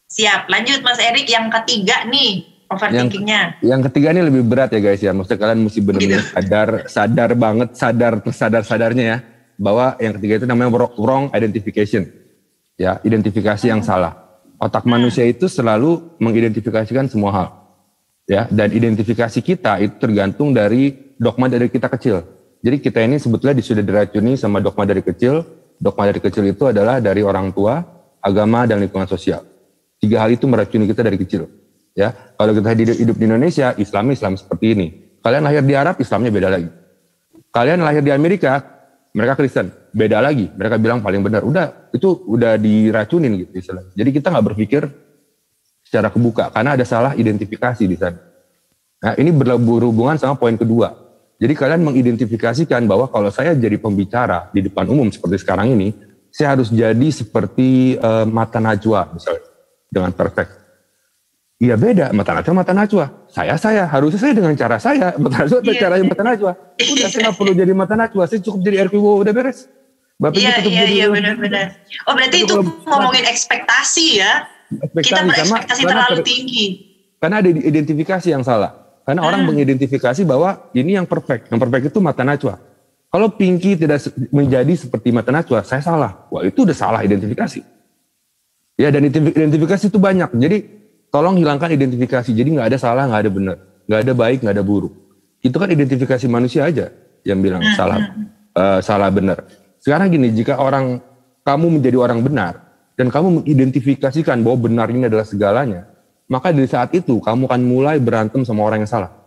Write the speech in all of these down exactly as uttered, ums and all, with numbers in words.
Siap, lanjut Mas Erik yang ketiga nih, overthinkingnya. Yang, yang ketiga ini lebih berat ya guys ya, maksudnya kalian mesti benar-benar gitu. sadar, sadar banget, sadar tersadar-sadarnya ya, bahwa yang ketiga itu namanya wrong identification, ya identifikasi hmm. yang salah. Otak hmm. manusia itu selalu mengidentifikasikan semua hal, ya, dan identifikasi kita itu tergantung dari dogma dari kita kecil. Jadi kita ini sebetulnya sudah diracuni sama dogma dari kecil. Dogma dari kecil itu adalah dari orang tua, agama, dan lingkungan sosial. Tiga hal itu meracuni kita dari kecil. Ya, kalau kita hidup di Indonesia, Islam Islam seperti ini. Kalian lahir di Arab, Islamnya beda lagi. Kalian lahir di Amerika, mereka Kristen, beda lagi. Mereka bilang paling benar. Udah, itu udah diracunin gitu istilahnya. Jadi kita nggak berpikir secara kebuka karena ada salah identifikasi di sana. Nah, ini berhubungan sama poin kedua. Jadi kalian mengidentifikasikan bahwa kalau saya jadi pembicara di depan umum seperti sekarang ini, saya harus jadi seperti uh, mata najwa misalnya. Dengan perfect. Iya beda, mata najwa, mata najwa. Saya, saya. Harusnya saya dengan cara saya. Mata najwa, yeah. caranya mata najwa. Udah, saya gak perlu jadi mata najwa. Saya cukup jadi R P W, udah beres. Iya, iya, iya, benar-benar. Oh, berarti itu ngomongin ekspektasi ya? Ekspektasi, kita berekspektasi sama, terlalu ter, tinggi. Karena ada identifikasi yang salah. Karena hmm. orang mengidentifikasi bahwa ini yang perfect. Yang perfect itu mata najwa. Kalau Pinky tidak menjadi seperti mata najwa, saya salah. Wah, itu udah salah identifikasi. Ya, dan identifikasi itu banyak. Jadi tolong hilangkan identifikasi. Jadi nggak ada salah, nggak ada benar, nggak ada baik, nggak ada buruk. Itu kan identifikasi manusia aja yang bilang hmm. salah, uh, salah benar. Sekarang gini, jika orang kamu menjadi orang benar dan kamu mengidentifikasikan bahwa benar ini adalah segalanya, maka dari saat itu kamu akan mulai berantem sama orang yang salah.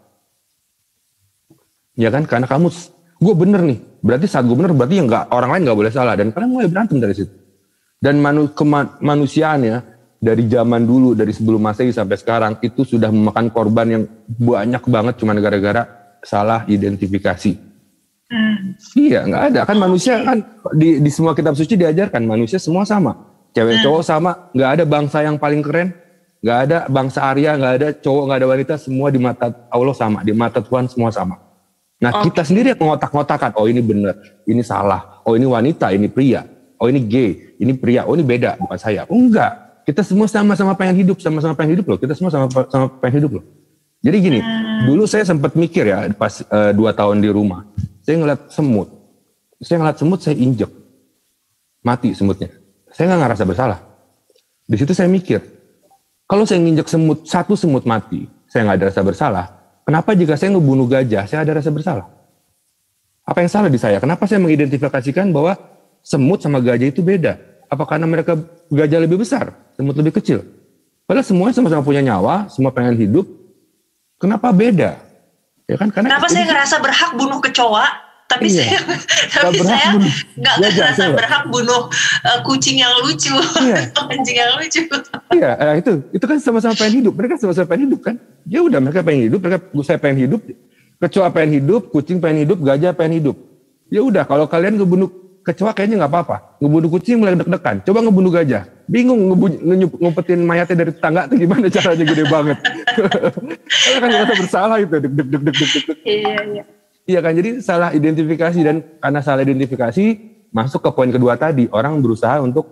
Ya kan? Karena kamu, gue bener nih. Berarti saat gue bener, berarti yang nggak, orang lain nggak boleh salah. Dan kalian mulai berantem dari situ. Dan manu, kemanusiaannya dari zaman dulu, dari sebelum Masehi sampai sekarang itu sudah memakan korban yang banyak banget cuma gara-gara salah identifikasi. Hmm. Iya, nggak ada kan manusia kan di, di semua kitab suci diajarkan manusia semua sama, cewek hmm. cowok sama, nggak ada bangsa yang paling keren, nggak ada bangsa Arya, nggak ada cowok, nggak ada wanita, semua di mata Allah sama, di mata Tuhan semua sama. Nah okay. kita sendiri yang mengotak-ngotakan, oh ini benar, ini salah, oh ini wanita, ini pria. Oh ini gay, ini pria, oh ini beda, bukan saya. Oh enggak, kita semua sama-sama pengen hidup, sama-sama pengen hidup loh. Kita semua sama-sama pengen hidup loh. Jadi gini, hmm. dulu saya sempat mikir ya, pas uh, dua tahun di rumah. Saya ngeliat semut. Saya ngeliat semut, saya injek. Mati semutnya. Saya nggak ngerasa bersalah. Di situ saya mikir, kalau saya nginjek semut, satu semut mati, saya nggak ada rasa bersalah. Kenapa jika saya ngebunuh gajah, saya ada rasa bersalah? Apa yang salah di saya? Kenapa saya mengidentifikasikan bahwa semut sama gajah itu beda? Apa karena mereka gajah lebih besar, semut lebih kecil? Padahal semuanya sama-sama punya nyawa, semua pengen hidup. Kenapa beda? Ya kan? Karena kenapa saya ngerasa berhak bunuh kecoa, tapi iya. saya tapi saya nggak ngerasa berhak bunuh uh, kucing yang lucu, iya. anjing yang lucu. Iya, nah itu itu kan sama-sama pengen hidup. Mereka sama-sama pengen hidup kan? Ya udah, mereka pengen hidup, mereka saya pengen hidup, kecoa pengen hidup, kucing pengen hidup, gajah pengen hidup. Ya udah, kalau kalian ngebunuh kecoa kayaknya nggak apa-apa, ngebunuh kucing mulai deg-degan. Coba ngebunuh gajah, bingung ngumpetin mayatnya dari tetangga itu gimana caranya, gede banget. Kalian kan ngerasa bersalah itu, deg deg deg deg deg. Iya iya. Iya kan, jadi salah identifikasi, dan karena salah identifikasi masuk ke poin kedua tadi, orang berusaha untuk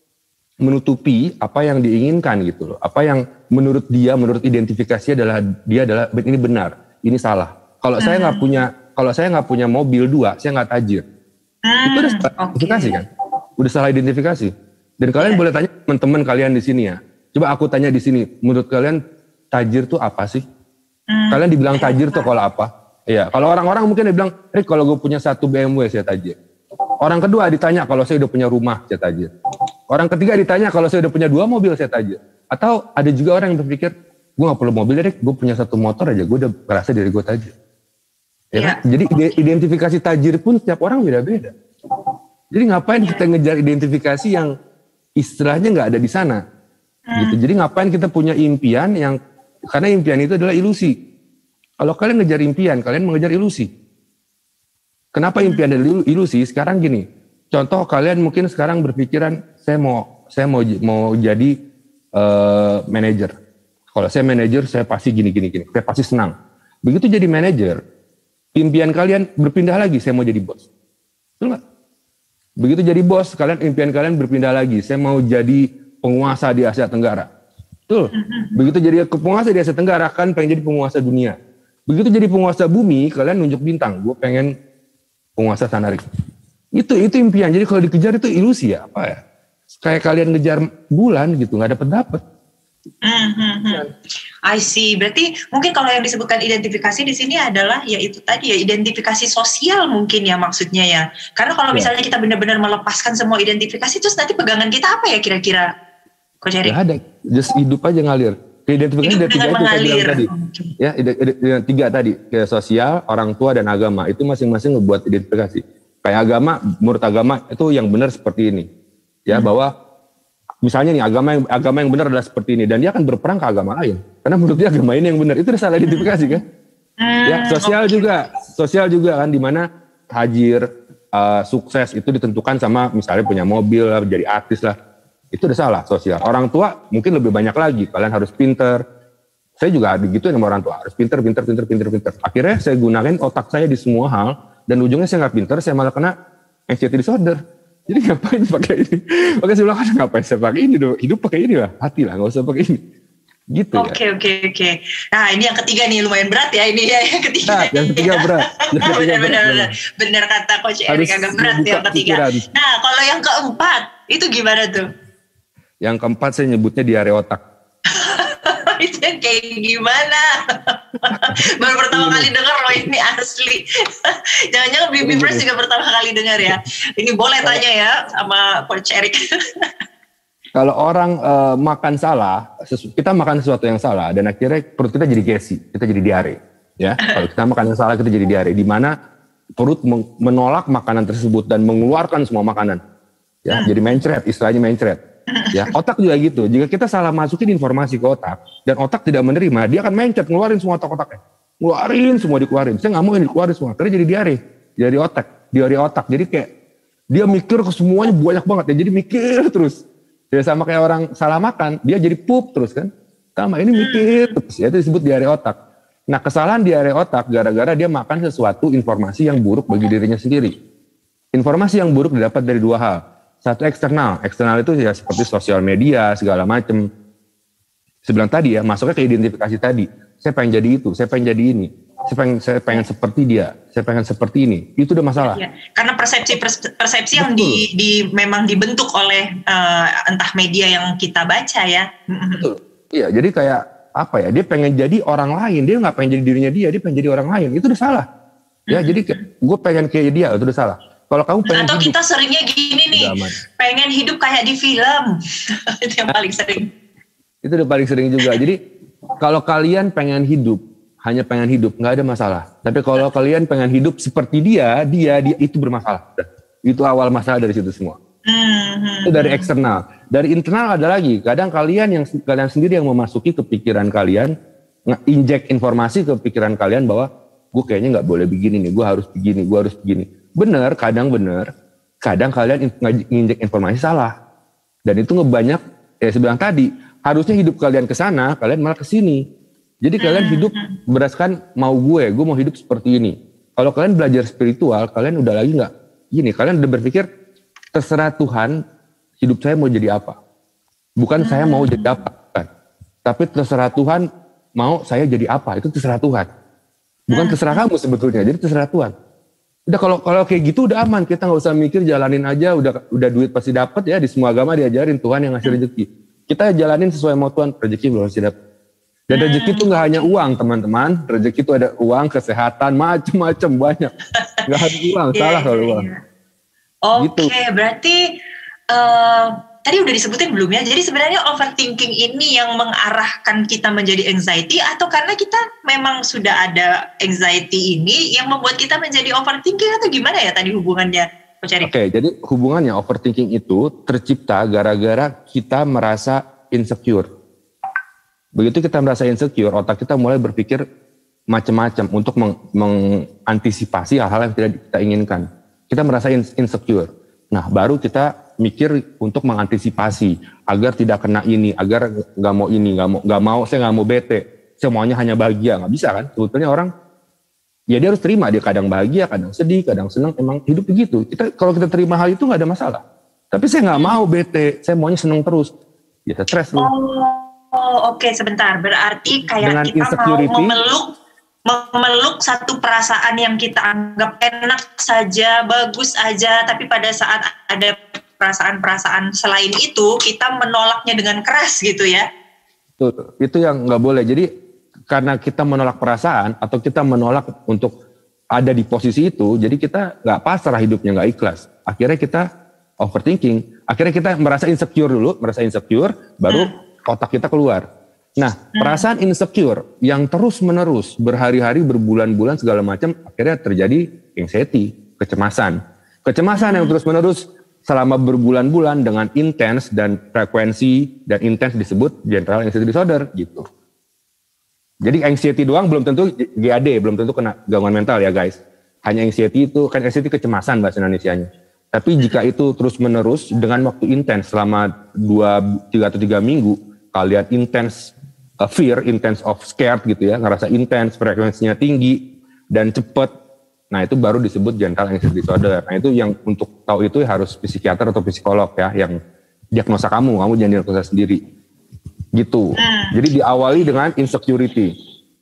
menutupi apa yang diinginkan gitu loh, apa yang menurut dia, menurut identifikasi adalah dia adalah ini benar, ini salah. Kalau hmm. saya nggak punya, kalau saya nggak punya mobil dua, saya nggak tajir. Hmm, itu udah salah okay. identifikasi kan, udah salah identifikasi. Dan kalian yeah. boleh tanya teman-teman kalian di sini ya. Coba aku tanya di sini, menurut kalian tajir tuh apa sih? Hmm. Kalian dibilang tajir tuh kalau apa? Iya, kalau orang-orang mungkin dia bilang, Rick kalau gue punya satu B M W saya tajir. Orang kedua ditanya kalau saya udah punya rumah saya tajir. Orang ketiga ditanya kalau saya udah punya dua mobil saya tajir. Atau ada juga orang yang berpikir, gue gak perlu mobil, Rick, gue punya satu motor aja, gue udah ngerasa diri gue tajir. Ya kan? Ya. Jadi identifikasi tajir pun setiap orang beda-beda. Jadi ngapain kita ngejar identifikasi yang istilahnya nggak ada di sana, hmm. gitu. Jadi ngapain kita punya impian yang, karena impian itu adalah ilusi. Kalau kalian ngejar impian, kalian mengejar ilusi. Kenapa impian adalah ilusi? Sekarang gini, contoh kalian mungkin sekarang berpikiran saya mau saya mau mau jadi uh, manajer. Kalau saya manajer, saya pasti gini gini gini, saya pasti senang. Begitu jadi manajer, impian kalian berpindah lagi, saya mau jadi bos. Betul nggak? Begitu jadi bos, kalian impian kalian berpindah lagi, saya mau jadi penguasa di Asia Tenggara. Betul. Begitu jadi penguasa di Asia Tenggara kan pengen jadi penguasa dunia. Begitu jadi penguasa bumi, kalian nunjuk bintang. Gue pengen penguasa Tanarik. Itu itu impian. Jadi kalau dikejar itu ilusi ya, apa ya? Kayak kalian ngejar bulan gitu, nggak dapet dapet. Mm-hmm. I see. Berarti mungkin kalau yang disebutkan identifikasi di sini adalah ya itu tadi ya, identifikasi sosial mungkin ya maksudnya ya. Karena kalau ya. Misalnya kita benar-benar melepaskan semua identifikasi, terus nanti pegangan kita apa ya kira-kira? Coach Erik? Gak ada, just hidup aja ngalir. Identifikasi hidup ada tiga itu mengalir. Tadi. Ya, ide, ide, ide, tiga tadi, kayak sosial, orang tua dan agama. Itu masing-masing ngebuat identifikasi. Kayak agama, menurut agama itu yang benar seperti ini. Ya, hmm. bahwa misalnya nih agama yang agama yang benar adalah seperti ini dan dia akan berperang ke agama lain. Karena menurut dia agama ini yang benar. Itu udah salah identifikasi kan? Hmm. Ya, sosial okay. juga, sosial juga kan di mana tajir, uh, sukses itu ditentukan sama misalnya punya mobil lah, jadi artis lah. Itu udah salah sosial. Orang tua mungkin lebih banyak lagi. Kalian harus pinter. Saya juga digituin sama orang tua. Harus pinter, pinter, pinter, pinter, pinter. Akhirnya saya gunakan otak saya di semua hal. Dan ujungnya saya nggak pinter. Saya malah kena anxiety disorder. Jadi ngapain pakai ini? Makanya saya bilang, ngapain saya pakai ini dong? Hidup pakai ini lah. Hati lah, nggak usah pakai ini. Gitu Oke, okay, ya. Oke, okay, oke. Okay. Nah ini yang ketiga nih, lumayan berat ya ini ya. Yang ketiga. Nah, yang ketiga berat. Benar-benar. Benar kata Coach Erik, agak berat yang ketiga. Pikiran. Nah kalau yang keempat, itu gimana tuh? Yang keempat saya nyebutnya diare otak. Itu yang kayak gimana? Baru pertama kali dengar loh ini asli. Jangan-jangan Bibi Fresh juga pertama kali dengar ya. Ini boleh tanya ya sama Coach Erik. Kalau orang uh, makan salah, kita makan sesuatu yang salah dan akhirnya perut kita jadi gassy, kita jadi diare. Ya, kalau kita makan yang salah kita jadi diare. Di mana perut menolak makanan tersebut dan mengeluarkan semua makanan. Ya, hmm. jadi mencret, istilahnya mencret. Ya, otak juga gitu. Jika kita salah masukin informasi ke otak dan otak tidak menerima, dia akan mencet, ngeluarin semua otak-otaknya, ngeluarin semua dikeluarin. Saya nggak mau yang dikeluarin semua, karena jadi diare, jadi otak, diare otak. Jadi kayak dia mikir ke semuanya banyak banget ya. Jadi mikir terus. Ya sama kayak orang salah makan, dia jadi pup terus kan. Sama ini mikir terus. Ya, itu disebut diare otak. Nah kesalahan diare otak gara-gara dia makan sesuatu informasi yang buruk bagi dirinya sendiri. Informasi yang buruk didapat dari dua hal. Satu eksternal, eksternal itu ya seperti sosial media, segala macam. Saya bilang tadi ya, masuknya ke identifikasi tadi. Saya pengen jadi itu, saya pengen jadi ini. Saya pengen, saya pengen seperti dia, saya pengen seperti ini. Itu udah masalah. Ya, karena persepsi persepsi yang di, di memang dibentuk oleh uh, entah media yang kita baca ya. Betul. Iya, jadi kayak apa ya? Dia pengen jadi orang lain, dia nggak pengen jadi dirinya dia, dia pengen jadi orang lain. Itu udah salah. Ya, mm-hmm. jadi gue pengen kayak dia, itu udah salah. Kalau kamu pengen atau hidup, kita seringnya gini nih, pengen hidup kayak di film. Itu yang paling sering. Itu udah paling sering juga. Jadi kalau kalian pengen hidup, hanya pengen hidup, nggak ada masalah. Tapi kalau kalian pengen hidup seperti dia, dia, dia itu bermasalah. Itu awal masalah dari situ semua. Hmm. Itu dari eksternal. Dari internal ada lagi. Kadang kalian yang kalian sendiri yang memasuki ke pikiran kalian, nge-inject informasi ke pikiran kalian bahwa gue kayaknya nggak boleh begini nih, gue harus begini, gue harus begini. Bener, kadang bener, kadang kalian nginjek informasi salah. Dan itu ngebanyak, ya saya bilang tadi, harusnya hidup kalian ke sana, kalian malah ke sini. Jadi kalian hidup berdasarkan mau gue, gue mau hidup seperti ini. Kalau kalian belajar spiritual, kalian udah lagi nggak gini, kalian udah berpikir, terserah Tuhan, hidup saya mau jadi apa. Bukan saya mau jadi apa, kan. Tapi terserah Tuhan, mau saya jadi apa, itu terserah Tuhan. Bukan terserah kamu sebetulnya, jadi terserah Tuhan. Udah kalau kalau kayak gitu udah aman, kita nggak usah mikir, jalanin aja, udah udah duit pasti dapat ya, di semua agama diajarin Tuhan yang ngasih rezeki. Kita jalanin sesuai mau Tuhan, rezeki belum pasti dapat. Dan rezeki itu nggak hanya uang teman-teman, rezeki itu ada uang, kesehatan, macem-macem banyak. Nggak harus uang, yeah, salah kalau uang. Oke, okay, gitu. Berarti uh, tadi udah disebutin belum ya? Jadi sebenarnya overthinking ini yang mengarahkan kita menjadi anxiety atau karena kita memang sudah ada anxiety ini yang membuat kita menjadi overthinking atau gimana ya tadi hubungannya, Coach Erik? Oke, okay, jadi hubungannya overthinking itu tercipta gara-gara kita merasa insecure. Begitu kita merasa insecure, otak kita mulai berpikir macam-macam untuk meng- mengantisipasi hal-hal yang tidak kita inginkan. Kita merasa insecure. Nah, baru kita mikir untuk mengantisipasi agar tidak kena ini, agar nggak mau ini, nggak mau, nggak mau, saya nggak mau bete, saya maunya hanya bahagia, nggak bisa kan? Sebetulnya orang, ya dia harus terima, dia kadang bahagia, kadang sedih, kadang senang, emang hidup begitu. Kita kalau kita terima hal itu nggak ada masalah. Tapi saya nggak mau bete, saya maunya senang terus, ya stres loh. oke okay, sebentar. Berarti kayak dengan kita mau memeluk memeluk satu perasaan yang kita anggap enak saja, bagus aja, tapi pada saat ada perasaan-perasaan selain itu kita menolaknya dengan keras gitu ya. Tuh, itu yang nggak boleh. Jadi karena kita menolak perasaan atau kita menolak untuk ada di posisi itu, jadi kita nggak pasrah hidupnya, nggak ikhlas. Akhirnya kita overthinking. Akhirnya kita merasa insecure dulu, merasa insecure, baru hmm. otak kita keluar. Nah, hmm. perasaan insecure yang terus menerus berhari-hari, berbulan-bulan segala macam, akhirnya terjadi anxiety, kecemasan. Kecemasan hmm. yang terus menerus selama berbulan-bulan dengan intens dan frekuensi dan intens disebut general anxiety disorder gitu. Jadi anxiety doang belum tentu G A D, belum tentu kena gangguan mental ya guys. Hanya anxiety itu, kan anxiety kecemasan bahasa Indonesianya. Tapi jika itu terus menerus dengan waktu intens selama dua, tiga atau tiga minggu, kalian intens uh, fear, intens of scared gitu ya, ngerasa intens, frekuensinya tinggi dan cepat. Nah itu baru disebut general anxiety disorder. Nah itu yang untuk tahu itu harus psikiater atau psikolog ya, yang diagnosa kamu, kamu jangan diagnosa sendiri. Gitu. Hmm. Jadi diawali dengan insecurity.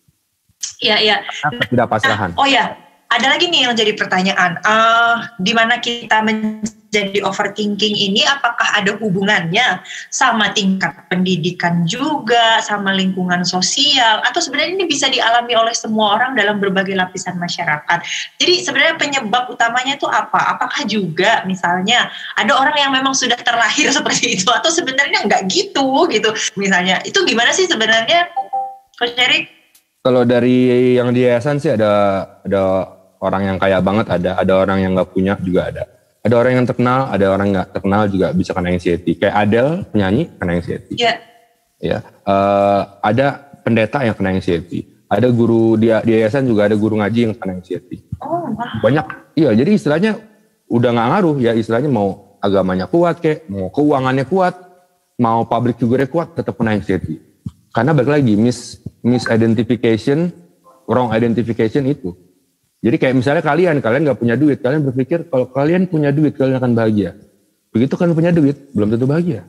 Iya, iya. Ketidakpasrahan. Nah, oh ya, ada lagi nih yang jadi pertanyaan. Uh, di mana kita menjadi overthinking ini, apakah ada hubungannya sama tingkat pendidikan juga, sama lingkungan sosial, atau sebenarnya ini bisa dialami oleh semua orang dalam berbagai lapisan masyarakat. Jadi sebenarnya penyebab utamanya itu apa? Apakah juga misalnya ada orang yang memang sudah terlahir seperti itu, atau sebenarnya nggak gitu gitu? Misalnya itu gimana sih sebenarnya, Coach Eric? Kalau dari yang di yayasan sih ada ada orang yang kaya banget, ada ada orang yang nggak punya juga ada. Ada orang yang terkenal, ada orang nggak terkenal juga bisa kena anxiety. Kayak Adele penyanyi kena anxiety. Iya. Yeah. Ya. Uh, ada pendeta yang kena anxiety. Ada guru di, di yayasan juga ada guru ngaji yang kena anxiety. Oh, wow. Banyak. Iya. Jadi istilahnya udah nggak ngaruh ya. Istilahnya mau agamanya kuat kayak, mau keuangannya kuat, mau public figure kuat, tetap kena anxiety. Karena balik lagi mis misidentification, wrong identification itu. Jadi kayak misalnya kalian, kalian nggak punya duit, kalian berpikir kalau kalian punya duit, kalian akan bahagia. Begitu kalian punya duit, belum tentu bahagia.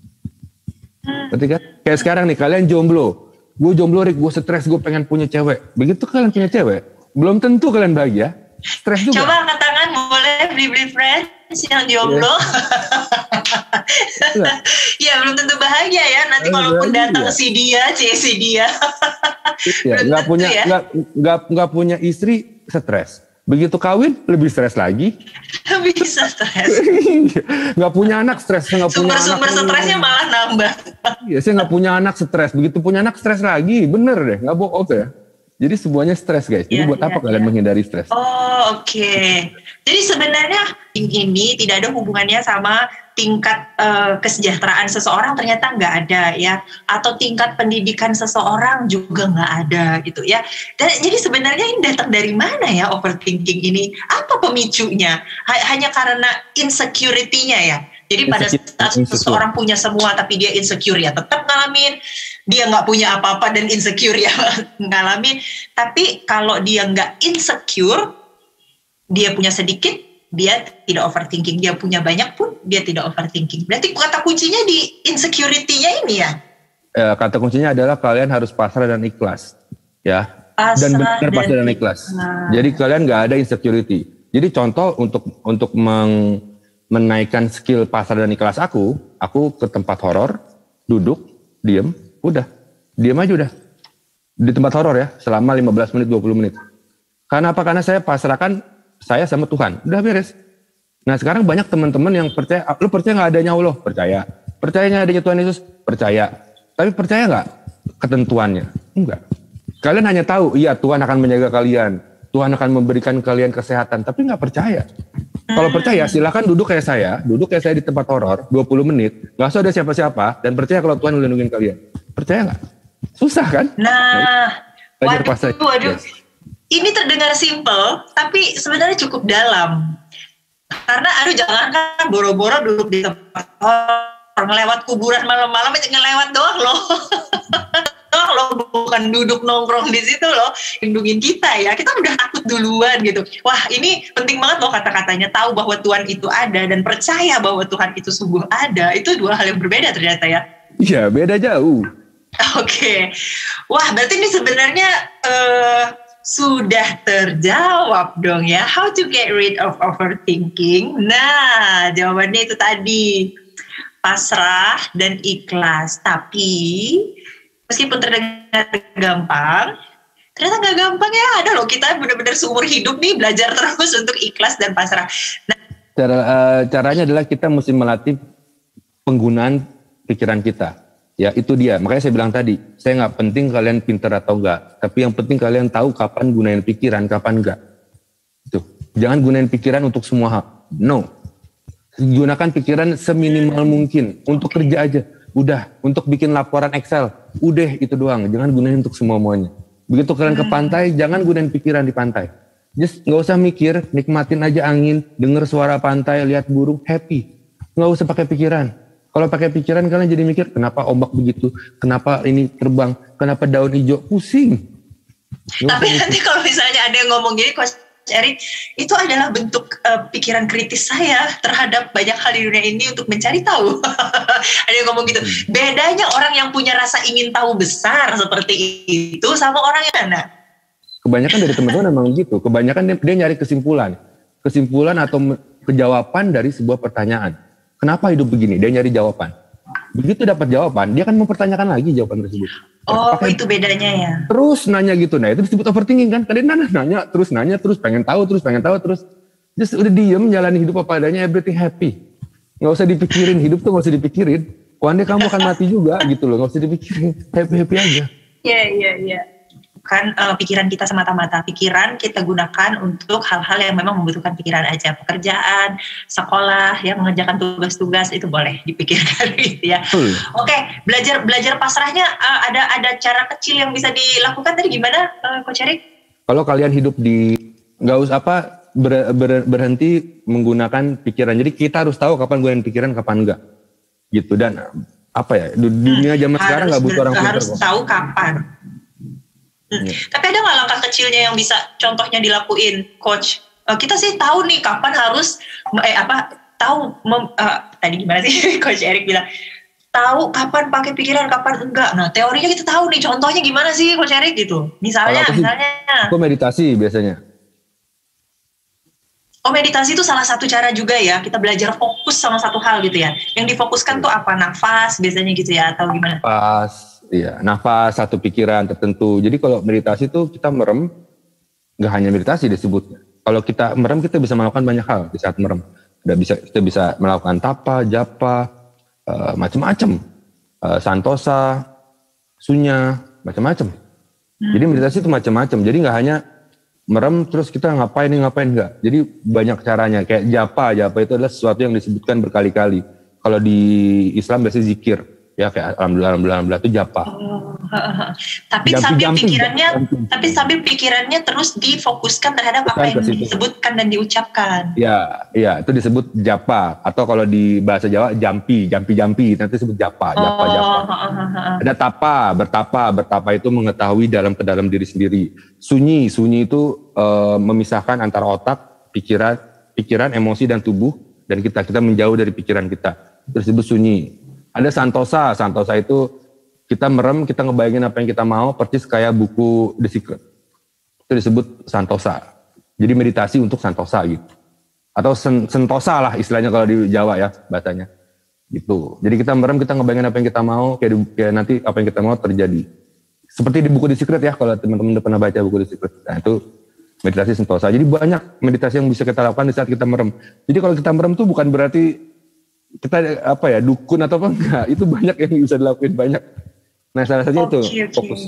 Berarti kan? Kayak sekarang nih, kalian jomblo. Gue jomblo, Rick, gue stres, gue pengen punya cewek. Begitu kalian punya cewek, belum tentu kalian bahagia. Stres juga. Coba angkat tangan, boleh beli-beli friends yang jomblo. Yeah. Ya belum tentu bahagia ya. Nanti kalaupun datang ya. si dia, cie si dia. Ya, nggak punya, ya. nggak nggak nggak punya istri, stres. Begitu kawin lebih stres lagi. Bisa stres. Nggak punya anak stres, nggak punya anak. Sumber-sumber stresnya malah nambah. Iya, saya nggak punya anak stres. Begitu punya anak stres lagi, bener deh, nggak bohong ya. Jadi semuanya stres guys. Jadi ya, buat ya, apa ya. kalian menghindari stres? Oh oke. Okay. Jadi sebenarnya ini tidak ada hubungannya sama tingkat uh, kesejahteraan seseorang, ternyata nggak ada ya, atau tingkat pendidikan seseorang juga nggak ada gitu ya. Dan jadi sebenarnya ini datang dari mana ya overthinking ini? Apa pemicunya? H- hanya karena insecurity-nya ya. Jadi pada saat seseorang punya semua tapi dia insecure ya tetap ngalamin, dia nggak punya apa-apa dan insecure ya ngalamin. Tapi kalau dia nggak insecure, dia punya sedikit, dia tidak overthinking. Dia punya banyak pun dia tidak overthinking. Berarti kata kuncinya di insecurity-nya ini ya? Eh, kata kuncinya adalah kalian harus pasrah dan ikhlas, ya. Pasrah dan benar pasrah dan ikhlas. Nah. Jadi kalian nggak ada insecurity. Jadi contoh untuk untuk meng menaikkan skill pasrah dan ikhlas aku, aku ke tempat horor, duduk, diem, udah, diem aja udah. Di tempat horor ya, selama lima belas menit, dua puluh menit. Karena apa? Karena saya pasrahkan saya sama Tuhan, udah beres. Nah sekarang banyak teman-teman yang percaya, lu percaya nggak adanya Allah? Percaya. Percaya nggak adanya Tuhan Yesus? Percaya. Tapi percaya nggak ketentuannya? Enggak. Kalian hanya tahu, iya Tuhan akan menjaga kalian, Tuhan akan memberikan kalian kesehatan, tapi nggak percaya. Kalau percaya silakan duduk kayak saya, duduk kayak saya di tempat horor dua puluh menit, nggak usah ada siapa-siapa, dan percaya kalau Tuhan melindungi kalian. Percaya nggak? Susah kan? Nah, nah waduh, waduh, waduh. Yes. Ini terdengar simple, tapi sebenarnya cukup dalam. Karena aduh jangan kan boro-boro duduk di tempat horor, ngelewat kuburan malam-malam aja ngelewat doang loh. Doang loh, bukan duduk nongkrong di situ loh, lindungin kita ya. Kita udah takut duluan gitu. Wah ini penting banget loh kata-katanya, tahu bahwa Tuhan itu ada dan percaya bahwa Tuhan itu sungguh ada. Itu dua hal yang berbeda ternyata ya. Iya beda jauh. Oke, wah berarti ini sebenarnya uh, sudah terjawab dong ya. How to get rid of overthinking? Nah, jawabannya itu tadi, pasrah dan ikhlas. Tapi meskipun terdengar gampang, ternyata nggak gampang ya. Ada loh, kita benar-benar seumur hidup nih belajar terus untuk ikhlas dan pasrah. Nah, Cara, uh, caranya adalah kita mesti melatih penggunaan pikiran kita. Ya itu dia, makanya saya bilang tadi, saya nggak penting kalian pintar atau enggak, tapi yang penting kalian tahu kapan gunain pikiran, kapan enggak. Itu. Jangan gunain pikiran untuk semua hal. No. Gunakan pikiran seminimal mungkin untuk kerja aja. Udah, untuk bikin laporan Excel, udah itu doang. Jangan gunain untuk semua-muanya. Begitu kalian ke pantai, jangan gunain pikiran di pantai. Just nggak usah mikir, nikmatin aja angin, denger suara pantai, lihat burung, happy. Nggak usah pakai pikiran. Kalau pakai pikiran kalian jadi mikir, kenapa ombak begitu, kenapa ini terbang, kenapa daun hijau, pusing. Tapi nanti kalau misalnya ada yang ngomong gini, Coach Erik, itu adalah bentuk uh, pikiran kritis saya terhadap banyak hal di dunia ini untuk mencari tahu. Ada yang ngomong gitu. Bedanya orang yang punya rasa ingin tahu besar seperti itu sama orang yang mana? Kebanyakan dari teman-teman memang gitu. Kebanyakan dia, dia nyari kesimpulan. Kesimpulan atau kejawaban dari sebuah pertanyaan. Kenapa hidup begini? Dia nyari jawaban. Begitu dapat jawaban, dia akan mempertanyakan lagi jawaban tersebut. Oh, Pakai, itu bedanya ya. Terus nanya gitu. Nah, itu disebut overthinking kan? Kalian nanya, nanya, terus nanya, terus pengen tahu, terus pengen tahu, terus just udah diem, jalani hidup apa adanya, everything happy. Nggak usah dipikirin, hidup tuh nggak usah dipikirin. One day kamu akan mati juga gitu loh, nggak usah dipikirin, happy-happy aja. Iya, iya, iya. Bukan uh, pikiran kita semata-mata, pikiran kita gunakan untuk hal-hal yang memang membutuhkan pikiran aja. Pekerjaan, sekolah, ya mengerjakan tugas-tugas itu boleh dipikirkan gitu ya. Hmm. Oke, belajar belajar pasrahnya uh, ada ada cara kecil yang bisa dilakukan tadi gimana, uh, Coach Erik? Kalau kalian hidup di nggak usah apa ber, ber, berhenti menggunakan pikiran. Jadi kita harus tahu kapan gunain pikiran, kapan enggak. Gitu. Dan apa ya, dunia zaman hmm, sekarang nggak butuh orang pintar. Harus tahu kapan. Hmm. Ya. Tapi ada nggak langkah kecilnya yang bisa contohnya dilakuin, Coach? Uh, kita sih tahu nih kapan harus eh apa tahu mem, uh, tadi gimana sih Coach Erik bilang tahu kapan pakai pikiran, kapan enggak. Nah teorinya kita tahu nih, contohnya gimana sih Coach Erik gitu? Misalnya, aku misalnya. Aku meditasi biasanya. Oh, meditasi itu salah satu cara juga ya, kita belajar fokus sama satu hal gitu ya. Yang difokuskan tuh apa? Nafas biasanya gitu ya, atau gimana? Nafas. Iya, nafas, satu pikiran tertentu. Jadi kalau meditasi itu kita merem, nggak hanya meditasi disebutnya. Kalau kita merem, kita bisa melakukan banyak hal di saat merem. Kita bisa, kita bisa melakukan tapa, japa, uh, macam-macam, uh, santosa, sunya, macam-macam. Hmm. Jadi meditasi itu macam-macam. Jadi nggak hanya merem terus kita ngapain nih ngapain nggak. Jadi banyak caranya. Kayak japa, japa itu adalah sesuatu yang disebutkan berkali-kali. Kalau di Islam biasanya zikir. Ya kayak alhamdulillah, alhamdulillah, alhamdulillah itu japa. Oh, tapi jampi, sambil jampi, pikirannya, jampi. tapi sambil pikirannya terus difokuskan terhadap Bukan apa yang disebutkan dan diucapkan. Ya, ya itu disebut japa. Atau kalau di bahasa Jawa jampi, jampi, jampi. Nanti disebut japa, japa, oh, japa. Uh, uh, uh. Ada tapa, bertapa, bertapa itu mengetahui dalam ke dalam diri sendiri. Sunyi, sunyi itu uh, memisahkan antara otak, pikiran, pikiran, emosi dan tubuh dan kita kita menjauh dari pikiran kita. Itu disebut sunyi. Ada santosa, santosa itu kita merem, kita ngebayangin apa yang kita mau, persis kayak buku The Secret. Itu disebut santosa. Jadi meditasi untuk santosa gitu. Atau sen, sentosa lah istilahnya kalau di Jawa ya bahasanya. Gitu. Jadi kita merem, kita ngebayangin apa yang kita mau, kayak, di, kayak nanti apa yang kita mau terjadi. Seperti di buku The Secret ya, kalau teman-teman udah pernah baca buku The Secret. Nah itu meditasi sentosa. Jadi banyak meditasi yang bisa kita lakukan di saat kita merem. Jadi kalau kita merem tuh bukan berarti kita apa ya dukun atau apa enggak, itu banyak yang bisa dilakuin banyak. Nah salah satunya okay, itu okay. fokus.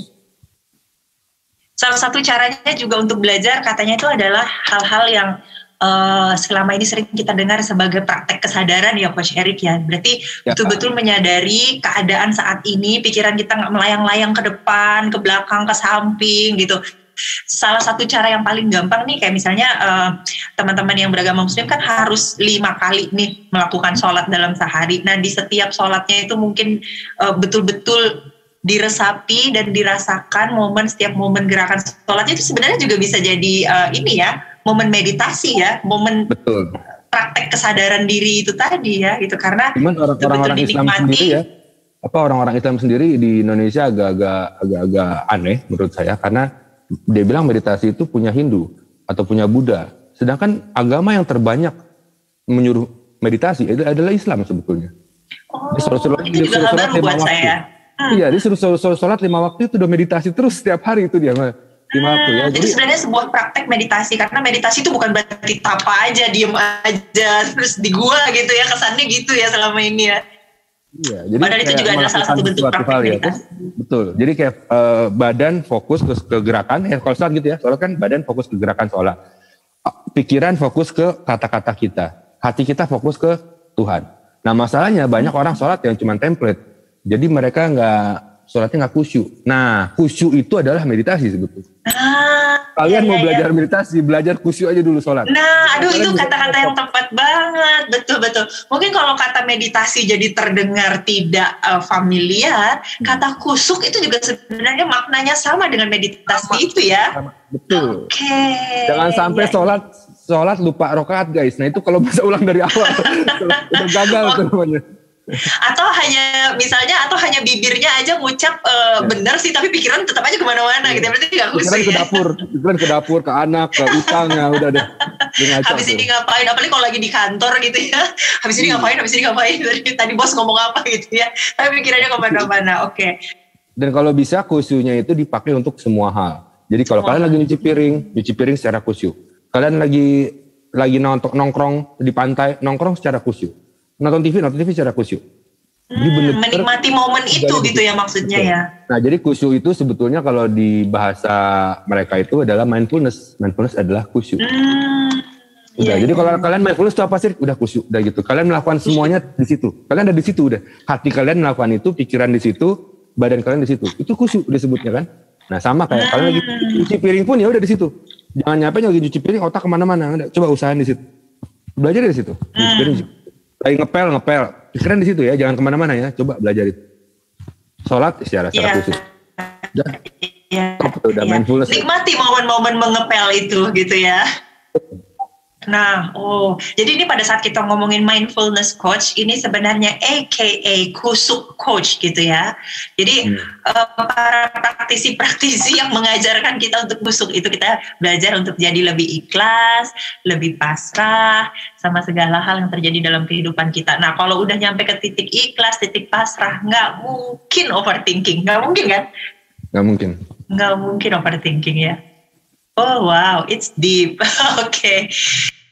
Salah satu caranya juga untuk belajar katanya itu adalah hal-hal yang uh, selama ini sering kita dengar sebagai praktek kesadaran ya Coach Erik ya. Berarti ya, betul-betul menyadari keadaan saat ini, pikiran kita nggak melayang-layang ke depan, ke belakang, ke samping gitu. Salah satu cara yang paling gampang nih kayak misalnya uh, teman-teman yang beragama muslim kan harus lima kali nih melakukan sholat dalam sehari. Nah di setiap sholatnya itu mungkin uh, betul-betul diresapi dan dirasakan momen setiap momen gerakan sholatnya itu sebenarnya juga bisa jadi uh, ini ya momen meditasi ya, momen betul praktek kesadaran diri itu tadi ya gitu karena cuman orang-orang Islam sendiri ya apa orang-orang Islam sendiri di Indonesia agak-agak agak-agak aneh menurut saya, karena dia bilang meditasi itu punya Hindu atau punya Buddha, sedangkan agama yang terbanyak menyuruh meditasi itu adalah Islam sebetulnya. Oh, suruh, itu juga hal baru buat waktu. Saya. Hmm. Iya, dia suruh sholat lima waktu itu udah meditasi terus setiap hari itu dia lima waktu ya. Jadi, jadi sebenarnya sebuah praktek meditasi, karena meditasi itu bukan berarti tapa aja, diem aja terus di gua gitu ya, kesannya gitu ya selama ini ya. Iya, jadi padahal itu juga adalah salah satu bentuk praktek meditasi. Ya. Betul. Jadi kayak uh, badan fokus ke, ke gerakan, ya kalau sholat gitu ya, sholat kan badan fokus ke gerakan sholat, pikiran fokus ke kata-kata kita, hati kita fokus ke Tuhan. Nah masalahnya banyak orang sholat yang cuma template, jadi mereka nggak sholatnya nggak khusyuk. Nah khusyuk itu adalah meditasi sebetulnya. Ah, Kalian iya, mau iya, belajar iya. meditasi, belajar khusyuk aja dulu sholat. Nah, aduh itu kata-kata yang tepat banget, betul-betul. Mungkin kalau kata meditasi jadi terdengar tidak uh, familiar, hmm. kata khusyuk itu juga sebenarnya maknanya sama dengan meditasi sama, itu ya. Sama, betul. Oke. Okay. Jangan sampai iya, sholat sholat lupa rokaat guys. Nah itu kalau bisa ulang dari awal, udah gagal oh. tuh namanya. Atau hanya misalnya atau hanya bibirnya aja ngucap uh, ya. benar sih, tapi pikiran tetap aja kemana-mana ya. gitu, berarti nggak khusyuk. Pikiran ke dapur, pikiran ke dapur, ke anak, ke utang ya udah deh. Habis ini ngapain? Apalagi kalau lagi di kantor gitu ya. Habis ini ngapain? Habis ini ngapain? Tadi bos ngomong apa gitu ya. Tapi pikirannya kemana-mana. Oke. Okay. Dan kalau bisa khusyuknya itu dipakai untuk semua hal. Jadi kalau semua kalian hal. lagi nyuci piring, nyuci piring secara khusyuk. Kalian lagi lagi nongkrong di pantai, nongkrong secara khusyuk. Nonton T V, nonton T V secara khusyuk. Jadi hmm, bener, menikmati momen itu gitu ya maksudnya ya. Nah jadi khusyuk itu sebetulnya kalau di bahasa mereka itu adalah mindfulness. Mindfulness adalah khusyuk. Hmm, udah, iya, jadi iya. kalau kalian mindfulness itu apa sih? Udah khusyuk, udah gitu. Kalian melakukan semuanya di situ. Kalian ada di situ udah. Hati kalian melakukan itu, pikiran di situ, badan kalian di situ. Itu khusyuk disebutnya kan. Nah sama kayak hmm. kalian lagi cuci piring pun ya udah di situ. Jangan nyampe lagi cuci piring otak kemana-mana. Coba usahain di situ. Belajar di situ. Cuci piring. Lagi ngepel, ngepel. Pikiran di situ ya, jangan kemana-mana ya. Coba belajar itu. Sholat secara secara yeah. khusus. Udah, yeah. udah yeah. mindfulness. Nikmati momen-momen mengepel itu gitu ya. Nah, oh, jadi ini pada saat kita ngomongin mindfulness coach, ini sebenarnya A K A khusyuk coach gitu ya. Jadi hmm. uh, para praktisi-praktisi yang mengajarkan kita untuk khusyuk itu, kita belajar untuk jadi lebih ikhlas, lebih pasrah sama segala hal yang terjadi dalam kehidupan kita. Nah, kalau udah nyampe ke titik ikhlas, titik pasrah, nggak mungkin overthinking, nggak mungkin kan? Nggak mungkin. Nggak mungkin overthinking ya. Oh wow, it's deep. Oke. Okay.